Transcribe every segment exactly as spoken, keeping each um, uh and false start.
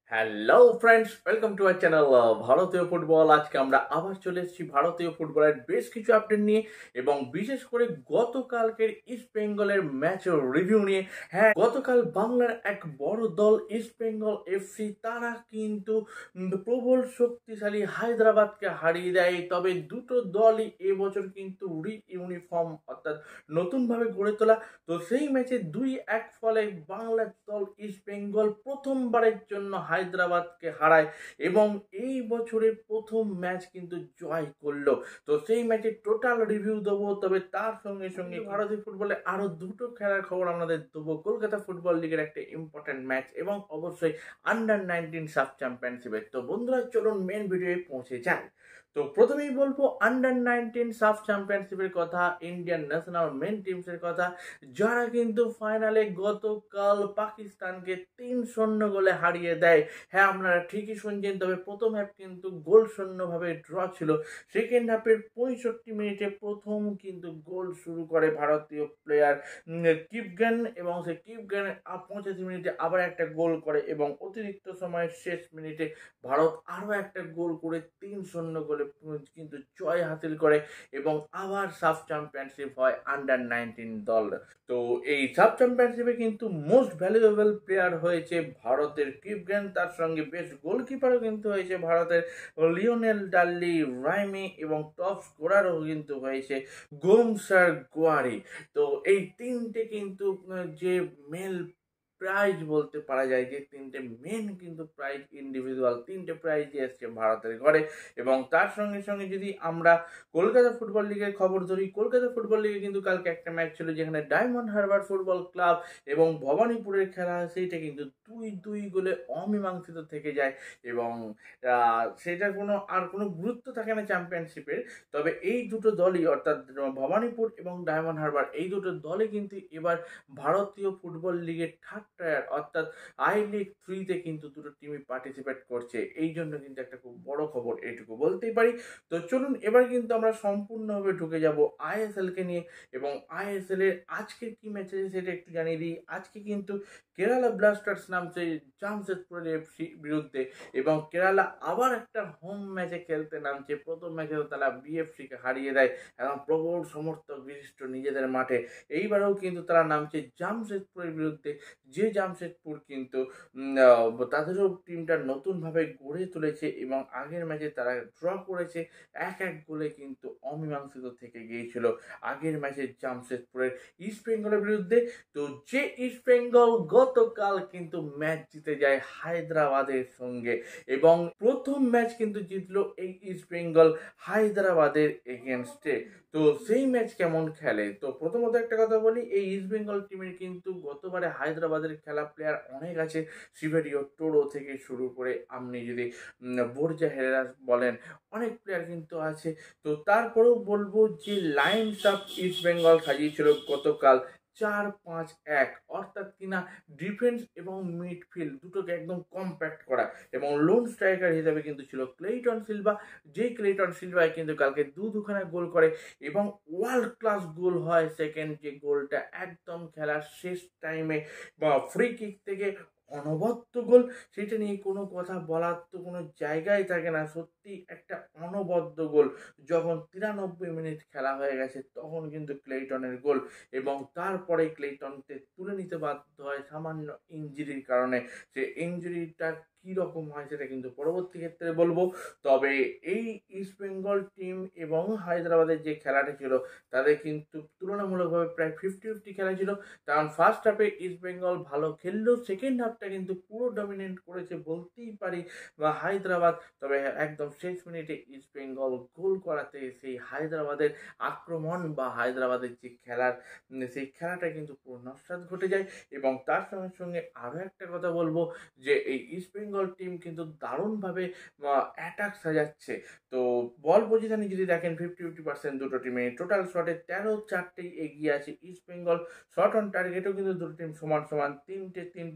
Hello friends, welcome to our channel ভারতীয় football. আজকে আমরা আবার চলে এসেছি ভারতীয় ফুটবলের বেশ কিছু আপডেট নিয়ে এবং বিশেষ করে গতকালকের ইস্ট বেঙ্গলের ম্যাচের রিভিউ নিয়ে। হ্যাঁ, গতকাল বাংলার এক বড় দল ইস্ট বেঙ্গল এফসি তারা কিন্তু প্রবল শক্তিশালী হায়দ্রাবাদকে হারিয়ে দেয়। তবে দুটো দলই এবছর কিন্তু রি ইউনিফর্ম অর্থাৎ নতুনভাবে গড়ে তোলা। তো সেই ম্যাচে দুই এক ফলে বাংলার দল ইস্ট বেঙ্গল প্রথমবারের জন্য হায়দ্রাবাদকে হারায় এবং এই বছরের প্রথম ম্যাচ কিন্তু জয় করলো। তো সেই ম্যাচের টোটাল রিভিউ দেবো, তবে তার সঙ্গে সঙ্গে ভারতীয় ফুটবলে আরো দুটো খেলার খবর আমাদের দেবো। কলকাতা ফুটবল লিগের একটা ইম্পর্টেন্ট ম্যাচ এবং অবশ্যই আন্ডার নাইনটিন সাব চ্যাম্পিয়নশিপের। তো বন্ধুরা চলুন মেন ভিডিওয়ে পৌঁছে যায়। তো প্রথমেই বলবো আন্ডার নাইনটিন সাব চ্যাম্পিয়নশিপের কথা, ইন্ডিয়ান ন্যাশনাল মেন টিমসের কথা, যারা কিন্তু ফাইনালে গতকাল পাকিস্তানকে তিন শূন্য গোলে হারিয়ে দেয়। হ্যাঁ, আপনারা ঠিকই শুনছেন, তবে প্রথম হাফ কিন্তু গোল শূন্যভাবে ড্র ছিল। সেকেন্ড হাফের পঁয়ষট্টি মিনিটে প্রথম কিন্তু গোল শুরু করে ভারতীয় প্লেয়ার কিপগেন এবং সেই কিপগেন পঁচাশি মিনিটে আবার একটা গোল করে এবং অতিরিক্ত সময়ের শেষ মিনিটে ভারত আরও একটা গোল করে তিন শূন্য গোলে কিন্তু জয় হাসিল করে এবং আবার সাব চ্যাম্পিয়নশিপ হয় আন্ডার নাইনটিন দল। তো এই সাব চ্যাম্পিয়নশিপে কিন্তু মোস্ট ভ্যালুয়েবল প্লেয়ার হয়েছে ভারতের কিপগেন, তার সঙ্গে বেস্ট গোলকিপারও কিন্তু হয়েছে ভারতের লিওনেল ডাল্লি রাইমি এবং টপ স্কোরারও কিন্তু হয়েছে গোমসার গোয়ারি। তো এই তিনটে কিন্তু যে মেল প্রাইজ বলতে পারা যায়, যে তিনটে মেন কিন্তু প্রাইজ ইন্ডিভিজুয়াল তিনটে প্রাইজ এসছে ভারতের ঘরে। এবং তার সঙ্গে সঙ্গে যদি আমরা কলকাতা ফুটবল লিগের খবর ধরি, কলকাতা ফুটবল লিগে কিন্তু কালকে একটা ম্যাচ ছিল যেখানে ডায়মন্ড হারবার ফুটবল ক্লাব এবং ভবানীপুরের খেলা, সেইটা কিন্তু দুই দুই গোলে অমীমাংসিত থেকে যায় এবং সেটা কোনো আর কোনো গুরুত্ব থাকে না চ্যাম্পিয়নশিপের। তবে এই দুটো দলই অর্থাৎ ভবানীপুর এবং ডায়মন্ড হারবার এই দুটো দলে কিন্তু এবার ভারতীয় ফুটবল লিগের থার্ড টায়ার অর্থাৎ আই লিগ থ্রিতে কিন্তু দুটো টিমই পার্টিসিপেট করছে। এই জন্য কিন্তু একটা খুব বড় খবর এইটুকু বলতেই পারি। তো চলুন এবার কিন্তু আমরা সম্পূর্ণভাবে ঢুকে যাব আইএসএলকে নিয়ে এবং আইএসএল এর আজকের কি ম্যাচ আছে সেটা একটু জানিয়ে দিই। আজকে কিন্তু কেরালা ব্লাস্টার্স নামছে জামশেদপুরের এফসি বিরুদ্ধে এবং কেরালা আবার একটা হোম ম্যাচে খেলতে নামছে। প্রথম ম্যাচে তারা বিএফসিকে হারিয়ে দেয় এবং প্রবল সমর্থক বিশিষ্ট নিজেদের মাঠে। এইবারেও কিন্তু তারা নামছে জামশেদপুরের বিরুদ্ধে, যে জামশেদপুর কিন্তু তাদেরও টিমটা নতুনভাবে গড়ে তুলেছে এবং আগের ম্যাচে তারা ড্র করেছে, এক এক গোলে কিন্তু অমীমাংসিত থেকে গিয়েছিল আগের ম্যাচে জামশেদপুরের ইস্ট বেঙ্গলের বিরুদ্ধে। তো যে ইস্ট বেঙ্গল গতকাল কিন্তু ম্যাচ জিতে যায় হায়দ্রাবাদের সঙ্গে এবং প্রথম ম্যাচ কিন্তু জিতলো এই ইস্ট বেঙ্গল হায়দ্রাবাদের এগেনস্টে। তো সেই ম্যাচ কেমন খেলে, তো প্রথমত একটা কথা বলি, এই ইস্ট বেঙ্গল টিমের কিন্তু গতবারে হায়দ্রাবাদের খেলা প্লেয়ার অনেক আছে, সিভেরিও টোরো থেকে শুরু করে আপনি যদি বোরজা হেরাস বলেন, অনেক প্লেয়ার কিন্তু আছে। তো তারপরেও বলবো যে লাইনস আপ ইস্ট বেঙ্গল সাজিয়েছিল গতকাল চার পাঁচ এক, অর্থাৎ কিনা ডিফেন্স এবং মিডফিল্ড দুটোকে একদম কম্প্যাক্ট করা এবং লোন স্ট্রাইকার হিসেবে কিন্তু ছিল ক্লেইটন সিলভা, যে ক্লেইটন সিলভায় কিন্তু কালকে দু দুখানা গোল করে এবং ওয়ার্ল্ড ক্লাস গোল হয় সেকেন্ড যে গোলটা একদম খেলার শেষ টাইমে বা ফ্রি কিক থেকে অনবদ্য গোল, সেটা নিয়ে কোনো কথা বলার তো কোনো জায়গায় থাকে না। সত্যি একটা অনবদ্য গোল, যখন তিরানব্বই মিনিট খেলা হয়ে গেছে তখন কিন্তু ক্লেইটনের গোল এবং তারপরে ক্লেইটনকে তুলে নিতে বাধ্য হয় সামান্য ইঞ্জুরির কারণে। সে ইঞ্জুরিটা কীরকম হয় সেটা কিন্তু পরবর্তী ক্ষেত্রে বলবো। তবে এই ইস্ট বেঙ্গল টিম এবং হায়দ্রাবাদের যে খেলাটা ছিল তাদের কিন্তু তুলনামূলকভাবে প্রায় ফিফটি ফিফটি খেলা ছিল, কারণ ফার্স্ট হাফে ইস্ট বেঙ্গল ভালো খেললেও সেকেন্ড হাফটা কিন্তু পুরো ডমিনেট করেছে বলতেই পারি বা হায়দ্রাবাদ। তবে একদম শেষ মিনিটে ইস্ট বেঙ্গল গোল করাতে সেই হায়দ্রাবাদের আক্রমণ বা হায়দ্রাবাদের যে খেলার সেই খেলাটা কিন্তু পুরো নস্বাত ঘটে যায়। এবং তার সঙ্গে সঙ্গে আরও একটা কথা বলবো যে এই ইস্ট বেঙ্গল টিম কিন্তু দারুণভাবে অ্যাটাক সাজাচ্ছে। তো বল পজিশনে যদি দেখেন ফিফটি ফিফটি পার্সেন্ট দুটো টিমে, টোটাল শটে তেরো চারটেই এগিয়ে আছে ইস্ট বেঙ্গল, শট অন টার্গেটও কিন্তু দুটো টিম সমান সমান, তিনটে তিনটে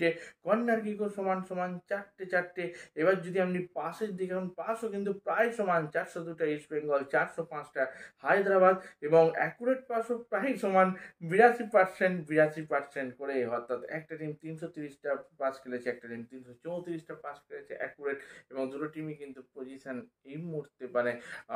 কর্নার কিকও সমান সমান চারটে চারটে। এবার যদি আপনি পাসের দিকে, এখন পাসও কিন্তু প্রায় সমান, চারশো দুটা ইস্ট বেঙ্গল, চারশো পাঁচটা হায়দ্রাবাদ, এবং অ্যাকুরেট পাসও প্রায় সমান বিরাশি পার্সেন্ট বিরাশি পার্সেন্ট করে। অর্থাৎ একটা টিম তিনশো তিরিশটা পাস খেলেছে, একটা টিম তিনশো চৌত্রিশটা পাস খেলেছে অ্যাকুরেট, এবং দুটো টিমই কিন্তু পজিশন এই মুহূর্তে মানে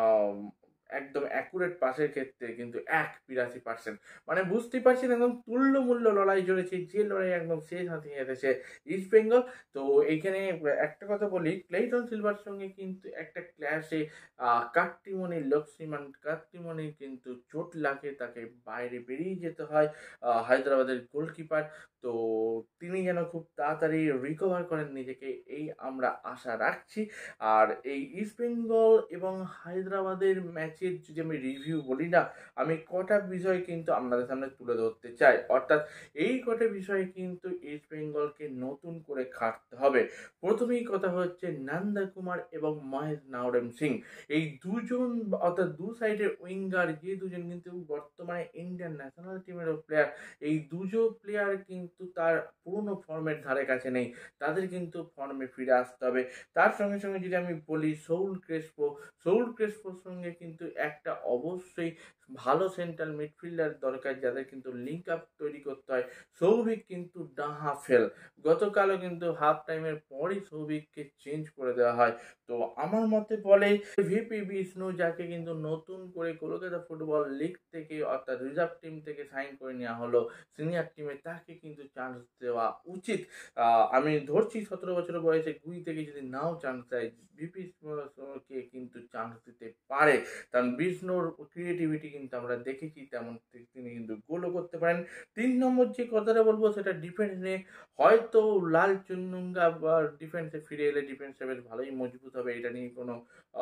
একদম অ্যাকুরেট পাসের ক্ষেত্রে কিন্তু এক বিরাশি পার্সেন্ট, মানে বুঝতেই পারছেন একদম তুল্যমূল্য লড়াই চলেছে, যে লড়াই একদম শেষ হাতিয়ে যেতেছে ইস্ট বেঙ্গল। তো এইখানে একটা কথা বলি, ক্লেইটন সিলভার সঙ্গে কিন্তু একটা ক্ল্যাশে কার্তিমণি লক্ষ্মীমান কার্তিমণির কিন্তু চোট লাগে, তাকে বাইরে বেরিয়ে যেতে হয় হায়দ্রাবাদের গোলকিপার। তো তিনি যেন খুব তাড়াতাড়ি রিকভার করেন নিজেকে, এই আমরা আশা রাখছি। আর এই ইস্ট বেঙ্গল এবং হায়দ্রাবাদের ম্যাচের যদি আমি রিভিউ বলি না, আমি কটা বিষয় কিন্তু আপনাদের সামনে তুলে ধরতে চাই। অর্থাৎ এই কটা বিষয়ে কিন্তু ইস্ট বেঙ্গলকে নতুন করে খাটতে হবে। প্রথমেই কথা হচ্ছে নন্দা কুমার এবং মহেশ নাওরেম সিং, এই দুজন অর্থাৎ দু সাইডের উইঙ্গার, যে দুজন কিন্তু বর্তমানে ইন্ডিয়ান ন্যাশনাল টিমেরও প্লেয়ার, এই দুজন প্লেয়ার কিন্তু তার পুরনো ফর্মের ধারে কাছে নেই, তাদের কিন্তু ফর্মে ফিরে আসতে হবে। তার সঙ্গে সঙ্গে যদি আমি বলি সৌল ক্রেসপো, সৌল ক্রেসপোর সঙ্গে কিন্তু একটা অবশ্যই ভালো সেন্ট্রাল মিডফিল্ডার দরকার, যাদের কিন্তু লিঙ্ক আপ তৈরি করতে হয়। সৌভিক কিন্তু ডাহা ফেল, গতকালও কিন্তু হাফ টাইমের পরই সৌভিককে চেঞ্জ করে দেওয়া হয়। তো আমার মতে বলে ভিপি বিষ্ণু, যাকে কিন্তু নতুন করে কলকাতা ফুটবল লিগ থেকে অর্থাৎ রিজার্ভ টিম থেকে সাইন করে নেওয়া হলো সিনিয়র টিমে, তাকে কিন্তু চান্স দেওয়া উচিত। আমি ধরছি সতেরো বছর বয়সে গুই থেকে যদি নাও চান্স দেয়, ভিপি কে কিন্তু চান্স দিতে পারে, কারণ বিষ্ণুর ক্রিয়েটিভিটি কিন্তু আমরা দেখেছি, তেমন তিনি কিন্তু গোলও করতে পারেন। তিন নম্বর যে কথাটা বলবো সেটা ডিফেন্স নিয়ে। হয়তো লাল চুন্নুঙ্গা বা ডিফেন্সে ফিরে এলে ডিফেন্সে বেশ ভালোই মজবুত হবে, এটা নিয়ে কোনো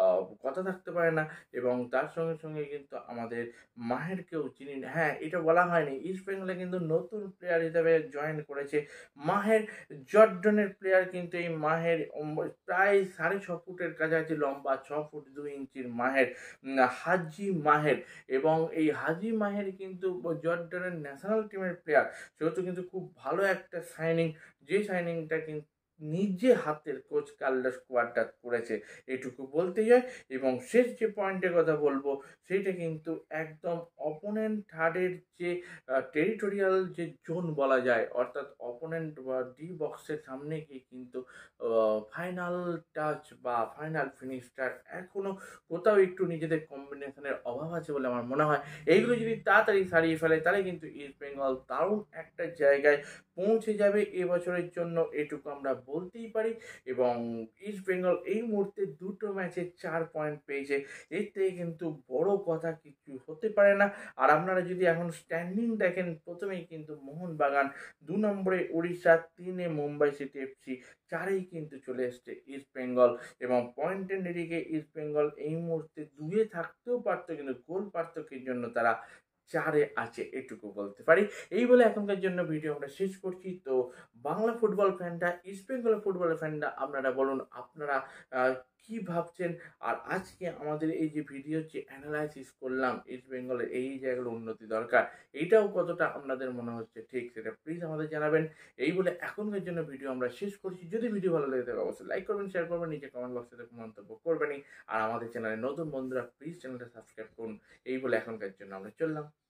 কথা থাকতে পারে না। এবং তার সঙ্গে সঙ্গে কিন্তু আমাদের মাহেরকেও চিনি, হ্যাঁ এটা বলা হয়নি, ইস্ট বেঙ্গলে কিন্তু নতুন প্লেয়ার হিসেবে জয়েন করেছে মাহের, জর্ডনের প্লেয়ার কিন্তু এই মাহের প্রায় সাড়ে ছ ফুটের কাছাকাছি লম্বা, ছ ফুট দুই ইঞ্চির মাহের, হাজি মাহের, এবং এই হাজি মাহের কিন্তু জর্ডনের ন্যাশনাল টিমের প্লেয়ার, সেহেতু কিন্তু খুব ভালো একটা সাইনিং, যে সাইনিংটা কিন্তু নিজে হাতের কোচ কার্লোস কোয়াড্রাত করেছে, এটুকু বলতেই হয়। এবং শেষ যে পয়েন্টের কথা বলবো সেটা কিন্তু একদম অপোনেন্ট থার্ডের যে টেরিটোরিয়াল যে জোন বলা যায়, অর্থাৎ অপোনেন্ট বা ডি বক্সের সামনে গিয়ে কিন্তু ফাইনাল টাচ বা ফাইনাল ফিনিশটার এখনো কোথাও একটু নিজেদের কম্বিনেশনের অভাব আছে বলে আমার মনে হয়। এইগুলো যদি তাড়াতাড়ি সারিয়ে ফেলে তাহলে কিন্তু ইস্ট বেঙ্গল দারুণ একটা জায়গায় পৌঁছে যাবে এবছরের জন্য, এটুকু আমরা বলতেই পারি। এবং ইস্ট বেঙ্গল এই মুহূর্তে দুটো ম্যাচে চার পয়েন্ট পেয়েছে, এর থেকে কিন্তু বড় কথা কিছু হতে পারে না। আর আপনারা যদি এখন স্ট্যান্ডিং দেখেন, প্রথমেই কিন্তু মোহনবাগান, দু নম্বরে উড়িষ্যা, তিনে মুম্বাই সিটি এফসি, চারেই কিন্তু চলে এসছে ইস্ট বেঙ্গল। এবং পয়েন্টের নিরিখে ইস্ট বেঙ্গল এই মুহূর্তে দুয়ে থাকতেও পারতো, কিন্তু গোল পার্থক্যের জন্য তারা চারে আছে, এটুকু বলতে পারি। এই বলে এখনকার জন্য ভিডিও আমরা শেষ করছি। তো বাংলা ফুটবল ফ্যানরা, ইস্ট বেঙ্গলের ফুটবল ফ্যানরা, আপনারা বলুন আপনারা কি ভাবছেন। আর আজকে আমাদের এই যে ভিডিও যে অ্যানালাইসিস করলাম, ইস্ট বেঙ্গলের এই জায়গাগুলো উন্নতি দরকার, এইটাও কতটা আপনাদের মনে হচ্ছে ঠিক, সেটা প্লিজ আমাদের জানাবেন। এই বলে এখনকার জন্য ভিডিও আমরা শেষ করছি। যদি ভিডিও ভালো লেগে থাকে অবশ্যই লাইক করবেন, শেয়ার করবেন, নিচে কমেন্ট বক্সে মন্তব্য করবেনই। আর আমাদের চ্যানেলে নতুন বন্ধুরা প্লিজ চ্যানেলটা সাবস্ক্রাইব করুন। এই বলে এখনকার জন্য আমরা চললাম।